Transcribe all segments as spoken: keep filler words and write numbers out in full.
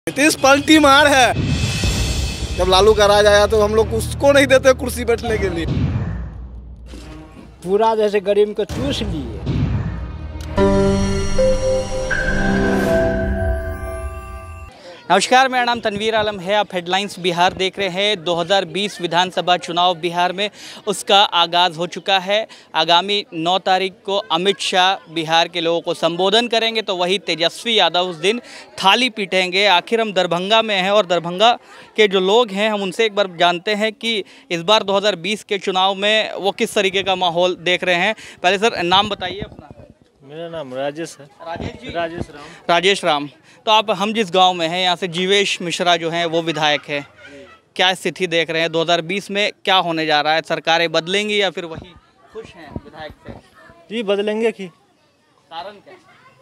नीतीश पलटी मार है। जब लालू का राज आया तो हम लोग उसको नहीं देते कुर्सी बैठने के लिए। पूरा जैसे गरीब को चूस लिए। नमस्कार, मेरा नाम तनवीर आलम है। आप हेडलाइंस बिहार देख रहे हैं। दो हज़ार बीस विधानसभा चुनाव बिहार में उसका आगाज़ हो चुका है। आगामी नौ तारीख को अमित शाह बिहार के लोगों को संबोधन करेंगे, तो वही तेजस्वी यादव उस दिन थाली पीटेंगे। आखिर हम दरभंगा में हैं और दरभंगा के जो लोग हैं हम उनसे एक बार जानते हैं कि इस बार दो हज़ार बीस के चुनाव में वो किस तरीके का माहौल देख रहे हैं। पहले सर नाम बताइए अपना। मेरा नाम राजेश है। राजेश जी? राजेश राम। राजेश राम। तो आप हम जिस गांव में हैं यहाँ से जीवेश मिश्रा जो हैं वो विधायक है, क्या स्थिति देख रहे हैं? दो हज़ार बीस में क्या होने जा रहा है? सरकारें बदलेंगी या फिर वही खुश हैं विधायक से? जी बदलेंगे कि कारण क्या?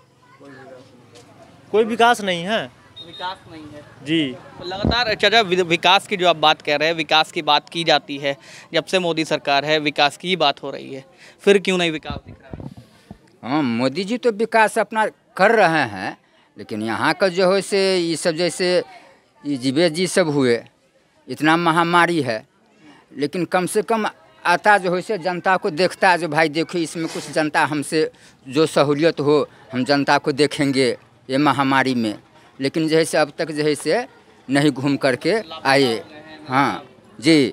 कोई विकास नहीं है। विकास नहीं है जी। तो लगातार चाचा विकास की जो आप बात कह रहे हैं, विकास की बात की जाती है, जब से मोदी सरकार है विकास की ही बात हो रही है, फिर क्यों नहीं विकास दिख रहा है? हाँ, मोदी जी तो विकास अपना कर रहे हैं, लेकिन यहाँ का जो है से ये सब जैसे ये जीवेश जी सब हुए, इतना महामारी है, लेकिन कम से कम आता जो है से जनता को देखता है, जो भाई देखो इसमें कुछ जनता हमसे जो सहूलियत हो हम जनता को देखेंगे ये महामारी में। लेकिन जो है से अब तक जो है से नहीं घूम करके आए। हाँ जी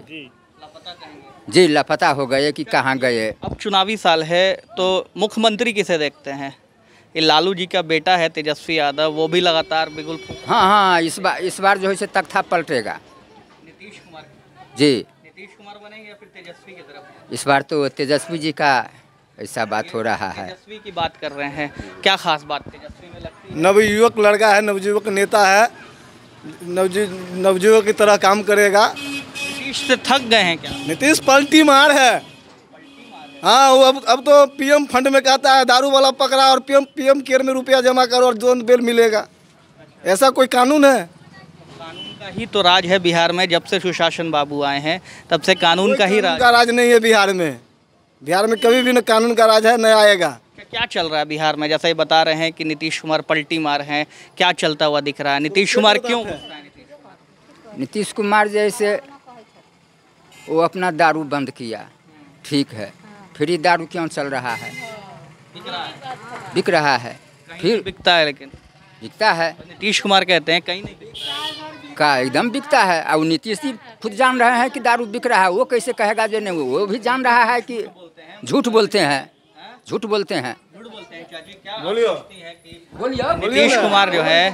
जी लापता हो गए कि कहाँ गए। अब चुनावी साल है तो मुख्यमंत्री किसे देखते हैं? ये लालू जी का बेटा है तेजस्वी यादव, वो भी लगातार बिल्कुल। हाँ हाँ इस बार इस बार जो है से तख्ता पलटेगा। नीतीश कुमार जी। नीतीश कुमार बनेंगे या फिर तेजस्वी की तरफ? इस बार तो तेजस्वी जी का ऐसा बात हो रहा है। तेजस्वी की बात कर रहे हैं, क्या खास बात तेजस्वी में लगती है? नवयुवक लड़का है, नवयुवक नेता है, नवजु नवयुवक की तरह काम करेगा। नीतीश से थक गए हैं क्या? नीतीश पलटी मार है। हाँ, वो अब अब तो पीएम फंड में कहता है दारू वाला पकड़ा और पीएम पीएम केयर में रुपया जमा करो और जोन बेल मिलेगा। ऐसा कोई कानून है? कानून का ही तो राज है बिहार में। जब से सुशासन बाबू आए हैं तब से कानून का ही राज का राज नहीं है बिहार में। बिहार में कभी भी न कानून का राज है न आएगा। क्या चल रहा है बिहार में? जैसा ही बता रहे हैं कि नीतीश कुमार पलटी मार हैं, क्या चलता हुआ दिख रहा है? नीतीश कुमार क्यों? नीतीश कुमार जैसे वो अपना दारू बंद किया, ठीक है, फ्री दारू क्यों चल रहा है? बिक रहा है, बिक रहा है, फिर बिकता है, लेकिन बिकता है। नीतीश कुमार कहते हैं कहीं नहीं बिकता का एकदम बिकता है। और नीतीश जी खुद जान रहे हैं कि दारू बिक रहा है, वो कैसे कहेगा जो नहीं? वो भी जान रहा है कि झूठ बोलते हैं, झूठ बोलते हैं। बोलियो बोलिए। नीतीश कुमार जो है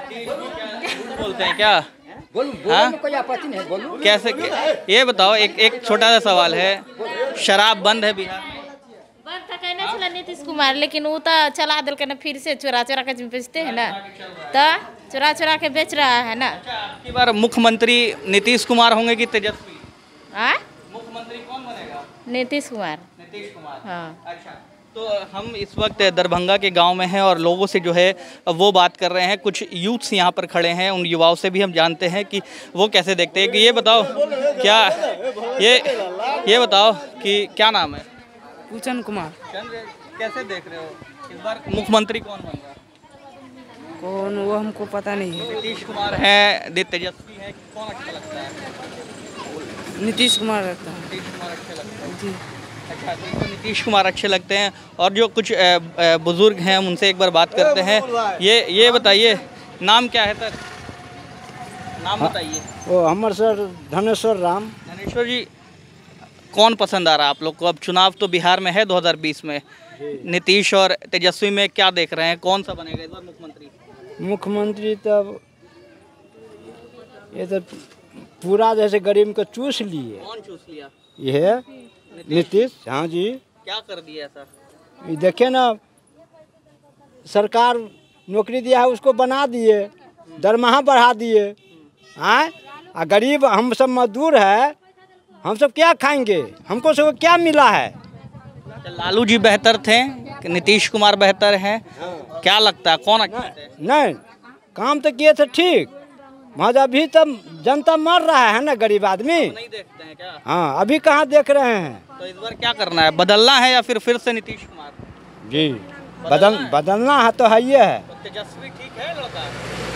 झूठ बोलते हैं क्या? बोलू बोलने में कोई आपत्ति नहीं, बोलू। कैसे? ये बताओ, एक एक छोटा सा सवाल है, शराब बंद है बिहार में? बंद था कहने चला नीतीश कुमार, लेकिन वो तो चला दिल के फिर से चुरा चुरा के बेचते हैं ना, तो चुरा चुरा के बेच रहा है ना। इस बार मुख्यमंत्री नीतीश कुमार होंगे कि तेजस्वी? हाँ, मुख्यमंत्री कौन बनेगा? नीतीश कुमार। नीतीश कुमार। हाँ। अच्छा, तो हम इस वक्त दरभंगा के गांव में हैं और लोगों से जो है वो बात कर रहे हैं। कुछ यूथ्स यहाँ पर खड़े हैं, उन युवाओं से भी हम जानते हैं कि वो कैसे देखते हैं। कि ये बताओ क्या ये ये बताओ कि क्या नाम है? पूछन कुमार। कैसे देख रहे हो इस बार मुख्यमंत्री कौन बनेगा? कौन वो हमको पता नहीं है। नीतीश कुमार है, तेजस्वी है, कौन अच्छा लगता है? नीतीश कुमार रहता है। नीतीश कुमार अच्छे लगते हैं जी। अच्छा, तो नीतीश कुमार अच्छे लगते हैं। और जो कुछ बुजुर्ग हैं हम उनसे एक बार बात करते हैं। ये ये बताइए, नाम क्या है सर? नाम बताइए। वो हमर सर धनेश्वर राम। धनेश्वर जी, कौन पसंद आ रहा है आप लोग को? अब चुनाव तो बिहार में है दो हज़ार बीस में, नीतीश और तेजस्वी में क्या देख रहे हैं? कौन सा बनेगा इस बार मुख्यमंत्री? मुख्यमंत्री तब ये तो पूरा जैसे गरीब को चूस लिए। कौन चूस लिया? ये नीतीश। हाँ जी। क्या कर दिया ऐसा? ये देखिए ना, सरकार नौकरी दिया है उसको बना दिए, दरमाहा बढ़ा दिए। हाँ, आ गरीब हम सब मजदूर है, हम सब क्या खाएंगे? हमको सब क्या मिला है? लालू जी बेहतर थे कि नीतीश कुमार बेहतर हैं? क्या लगता है कौन अच्छा है? नहीं, काम तो किए थे ठीक, मगर अभी तब जनता मर रहा है ना, गरीब आदमी। नहीं देखते हैं क्या? हाँ, अभी कहाँ देख रहे हैं? तो इस बार क्या करना है? बदलना है या फिर फिर से नीतीश कुमार? जी, बदल बदलना है तो है ये है। तेजस्वी ठीक है लड़का?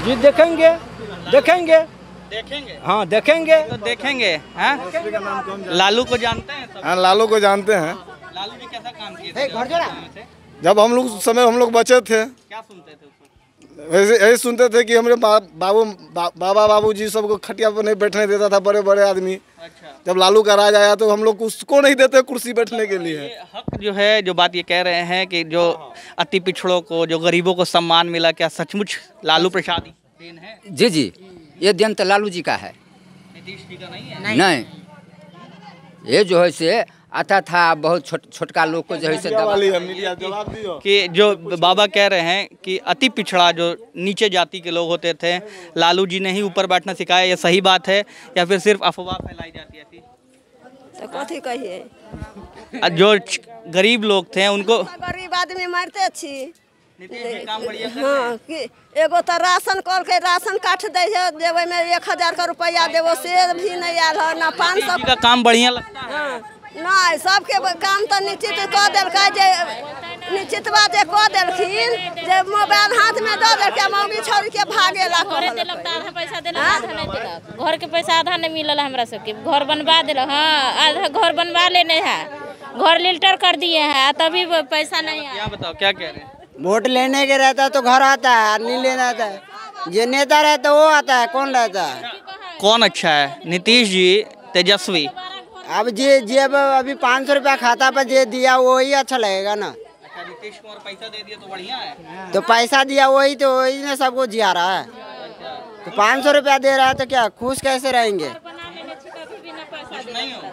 जी देखेंगे देखेंगे देखेंगे हाँ देखेंगे तो देखेंगे हैं। लालू को जानते हैं सब? हाँ लालू को जानते हैं। लालू जी कैसा काम किए थे? जब हम लोग उस समय हम लोग बचे थे क्या सुनते थे उसमें? वैसे यही सुनते थे कि हमारे बा, बाबू बा, बाबा बाबू जी सबको खटिया पर नहीं बैठने देता था, बड़े बड़े आदमी। अच्छा, जब लालू का राज आया तो हम लोग उसको नहीं देते कुर्सी बैठने के लिए। ये हक जो है, जो बात ये कह रहे हैं कि जो अति पिछड़ों को, जो गरीबों को सम्मान मिला, क्या सचमुच लालू प्रसाद ही देन है? जी जी, ये देन तो लालू जी का है, नीतीश जी का नहीं है? नहीं, नहीं। ये जो है से आता था बहुत छोट छोटका लोग को जो है से दबा जवाब दियो कि जो बाबा कह रहे हैं कि अति पिछड़ा जो नीचे जाति के लोग होते थे, लालू जी ने ही ऊपर बैठना सिखाया, ये सही बात है या फिर सिर्फ अफवाह फैलाई जाती है थी? तो कथी कहिए, जो गरीब लोग थे उनको गरीब आदमी मरते छी। नीतीश जी काम बढ़िया कर हाँ कि एगो तो राशन कॉल के राशन काट दे है, देवे में एक हजार का रुपया देवो से भी नहीं आयल है ना पाँच सौ का काम बढ़िया लगता है। हाँ, नहीं सबके काम तो निश्चित कह दिलका जे निश्चित बात जे कह दिलखिन जे मोबाइल हाथ में दो दिलके मौगी छोड़ के भागे ला घरे देलक त आधा पैसा देलक, आधा नहीं देलक। घर के पैसा आधा नहीं मिलल हमरा सबके। घर बनवा देलक, हाँ आधा घर बनवा लेने हैं, घर लिल्टर कर दिए हैं, तभी पैसा नहीं आया। क्या बताओ, क्या कह रहे हैं? वोट लेने के रहता है तो घर आता है, नहीं लेना आता है। जो नेता रहता है वो आता है, कौन रहता है? कौन अच्छा है, नीतीश जी, तेजस्वी? अब जे जे अभी पाँच सौ रुपया खाता पर जे दिया वही अच्छा लगेगा ना। अच्छा, नीतीश कुमार पैसा दे दिया तो बढ़िया है। तो पैसा दिया वही तो वही ने सबको जिया रहा है। तो पाँच सौ रुपया दे रहा है तो क्या खुश कैसे रहेंगे? कुछ नहीं हो।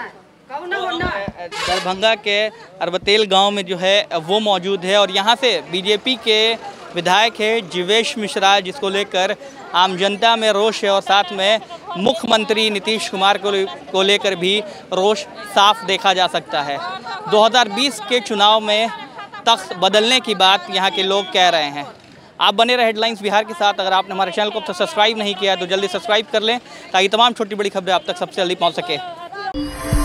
दरभंगा के अरबतेल गांव में जो है वो मौजूद है और यहाँ से बीजेपी के विधायक है जीवेश मिश्रा, जिसको लेकर आम जनता में रोष है और साथ में मुख्यमंत्री नीतीश कुमार को को लेकर भी रोष साफ देखा जा सकता है। दो हज़ार बीस के चुनाव में तख्त बदलने की बात यहाँ के लोग कह रहे हैं। आप बने रहे हेडलाइंस बिहार के साथ। अगर आपने हमारे चैनल को अब तक सब्सक्राइब नहीं किया तो जल्दी सब्सक्राइब कर लें ताकि तमाम छोटी बड़ी खबरें आप तक सबसे जल्दी पहुँच सके।